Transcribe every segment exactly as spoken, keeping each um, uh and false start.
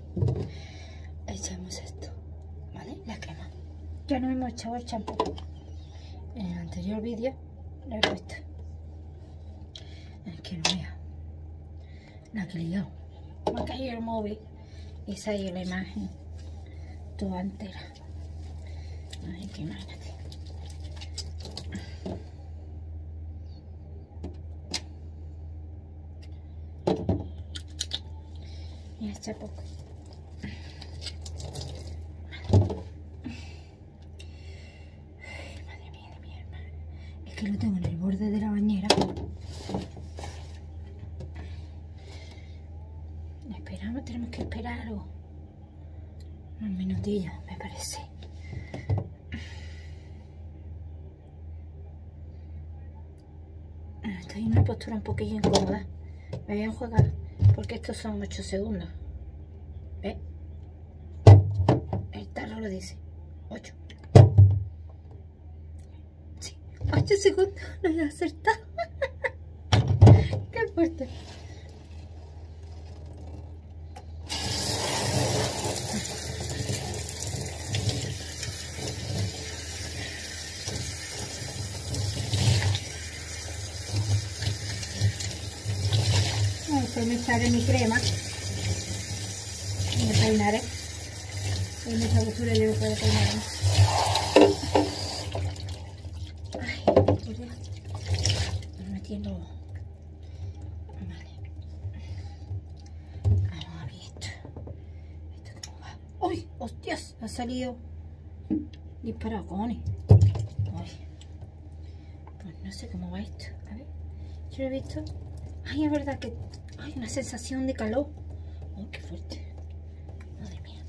echamos esto, ¿vale? La crema. Ya no hemos echado el champú. En el anterior vídeo lo he puesto. Es que no vea la que he liado. Me ha caído el móvil y se ha ido la imagen toda entera. Ay, que imagínate. Y echa poco. Ay, madre mía de mi alma. Es que lo tengo en el borde de la bañera. Esperamos, tenemos que esperar algo. Unos minutillos, me parece. Estoy en una postura un poquillo incómoda. Me voy a enjuagar porque estos son ocho segundos. ¿Ves? El tarro lo dice. ocho. Sí, ocho segundos. Lo he acertado. Qué fuerte. Después me echaré mi crema y me peinaré. Con mucha basura yo puedo peinarme. Ay, podría ir metiendo. Vale. Vamos a ver esto. ¿Esto cómo va? ¡Uy! ¡Hostias! Ha salido disparado, cojones. Uy. Pues no sé cómo va esto. A ver. Yo lo he visto. Ay, es verdad que hay una sensación de calor. Oh, qué fuerte. Madre mía.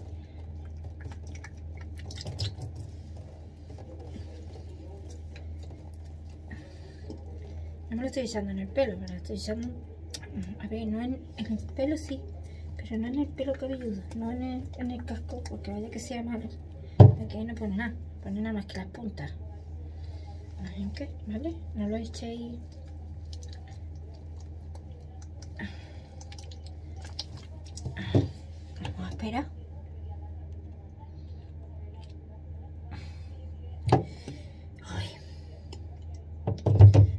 No me lo estoy echando en el pelo, me lo estoy echando. A ver, no en, en el pelo sí, pero no en el pelo cabelludo, no en el, en el casco, porque vaya que sea malo. Aquí ahí no pone nada, pone nada más que las puntas. ¿Ven qué? ¿Vale? No lo echéis. Vamos a esperar. Ay.